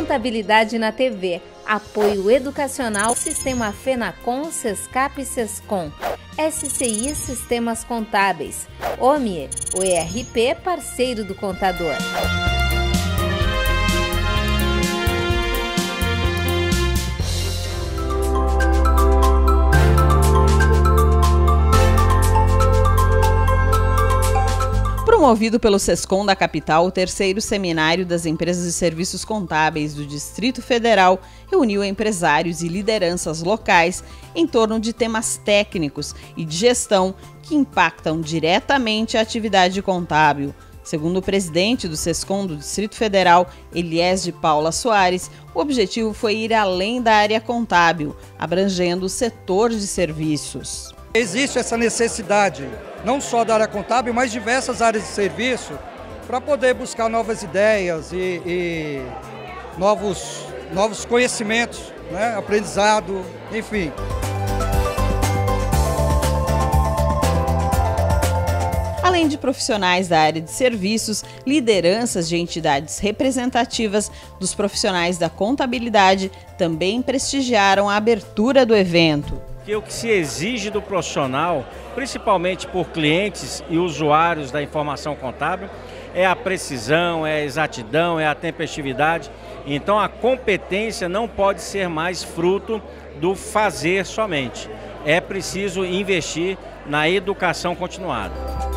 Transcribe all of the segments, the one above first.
Contabilidade na TV. Apoio educacional Sistema Fenacom, Sescap e Sescom. SCI Sistemas Contábeis. OMIE, o ERP parceiro do contador. Promovido pelo Sescom da capital, o terceiro seminário das empresas de serviços contábeis do Distrito Federal reuniu empresários e lideranças locais em torno de temas técnicos e de gestão que impactam diretamente a atividade contábil. Segundo o presidente do Sescom do Distrito Federal, Eliés de Paula Soares, o objetivo foi ir além da área contábil, abrangendo o setor de serviços. Existe essa necessidade, não só da área contábil, mas diversas áreas de serviço, para poder buscar novas ideias e novos conhecimentos, né? Aprendizado, enfim. Além de profissionais da área de serviços, lideranças de entidades representativas dos profissionais da contabilidade também prestigiaram a abertura do evento. O que se exige do profissional, principalmente por clientes e usuários da informação contábil, é a precisão, é a exatidão, é a tempestividade. Então a competência não pode ser mais fruto do fazer somente. É preciso investir na educação continuada.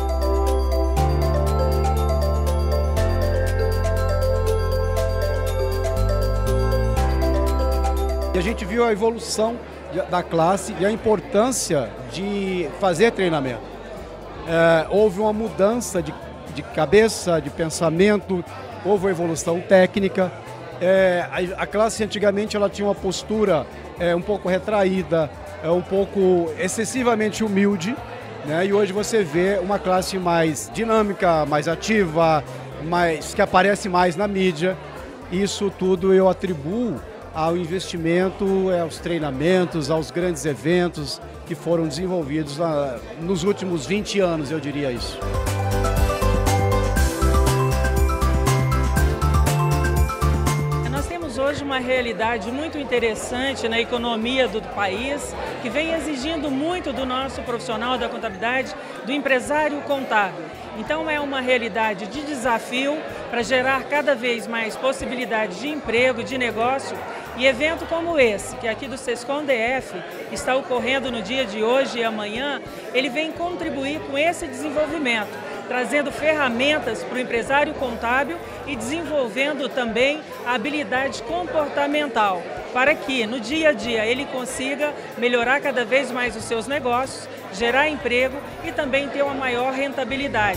E a gente viu a evolução da classe e a importância de fazer treinamento. Houve uma mudança de cabeça, de pensamento, houve uma evolução técnica. A classe antigamente ela tinha uma postura um pouco retraída, um pouco excessivamente humilde, né? E hoje você vê uma classe mais dinâmica, mais ativa, que aparece mais na mídia. Isso tudo eu atribuo ao investimento, aos treinamentos, aos grandes eventos que foram desenvolvidos nos últimos 20 anos, eu diria isso. Nós temos hoje uma realidade muito interessante na economia do país, que vem exigindo muito do nosso profissional da contabilidade, do empresário contábil. Então é uma realidade de desafio para gerar cada vez mais possibilidades de emprego, de negócio. E evento como esse, que aqui do Sescom DF está ocorrendo no dia de hoje e amanhã, ele vem contribuir com esse desenvolvimento, trazendo ferramentas para o empresário contábil e desenvolvendo também a habilidade comportamental, para que no dia a dia ele consiga melhorar cada vez mais os seus negócios, gerar emprego e também ter uma maior rentabilidade.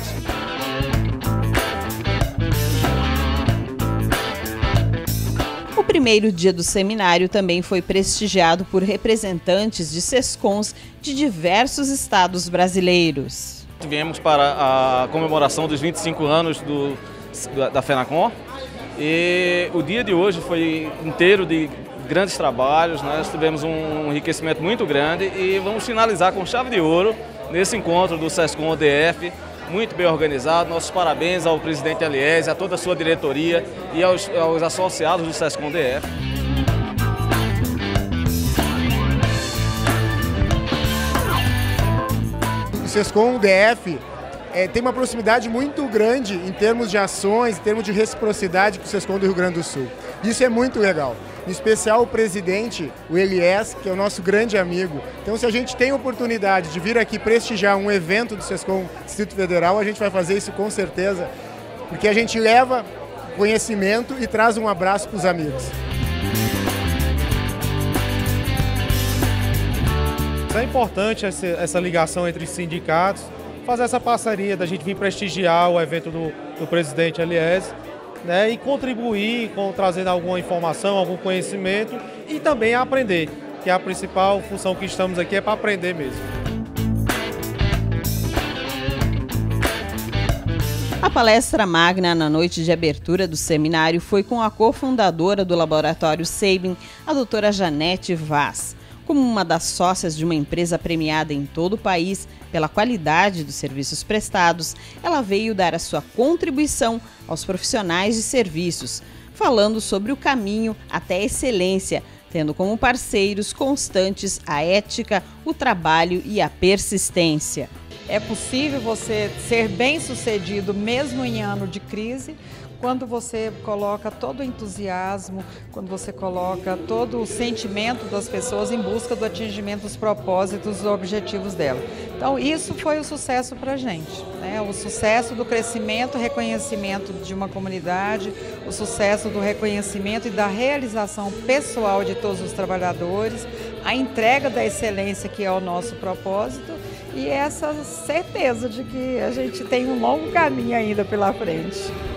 O primeiro dia do seminário também foi prestigiado por representantes de Sescoms de diversos estados brasileiros. Viemos para a comemoração dos 25 anos da Fenacom e o dia de hoje foi inteiro de grandes trabalhos, nós tivemos um enriquecimento muito grande e vamos finalizar com chave de ouro nesse encontro do Sescom DF, muito bem organizado. Nossos parabéns ao presidente Eliés, a toda a sua diretoria e aos associados do Sescom DF. O Sescom DF tem uma proximidade muito grande em termos de ações, em termos de reciprocidade com o Sescom do Rio Grande do Sul. Isso é muito legal. Em especial o presidente, o Eliés, que é o nosso grande amigo. Então, se a gente tem oportunidade de vir aqui prestigiar um evento do Sescom Distrito Federal, a gente vai fazer isso com certeza, porque a gente leva conhecimento e traz um abraço para os amigos. É importante essa ligação entre os sindicatos, fazer essa parceria da gente vir prestigiar o evento do presidente Eliés, né, e contribuir trazendo alguma informação, algum conhecimento e também aprender, que a principal função que estamos aqui é para aprender mesmo. A palestra magna na noite de abertura do seminário foi com a cofundadora do Laboratório Sabin, a doutora Janete Vaz. Como uma das sócias de uma empresa premiada em todo o país pela qualidade dos serviços prestados, ela veio dar a sua contribuição aos profissionais de serviços, falando sobre o caminho até a excelência, tendo como parceiros constantes a ética, o trabalho e a persistência. É possível você ser bem-sucedido mesmo em ano de crise, quando você coloca todo o entusiasmo, quando você coloca todo o sentimento das pessoas em busca do atingimento dos propósitos e objetivos dela. Então isso foi o sucesso para a gente, né? O sucesso do crescimento, reconhecimento de uma comunidade, o sucesso do reconhecimento e da realização pessoal de todos os trabalhadores, a entrega da excelência que é o nosso propósito e essa certeza de que a gente tem um longo caminho ainda pela frente.